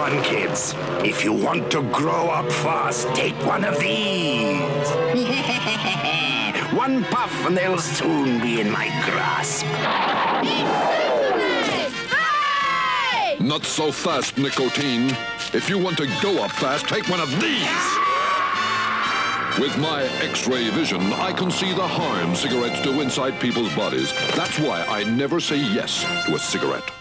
one, kids. If you want to grow up fast, take one of these. One puff and they'll soon be in my grasp. Not so fast, nicotine. If you want to go up fast, take one of these. With my X-ray vision, I can see the harm cigarettes do inside people's bodies. That's why I never say yes to a cigarette.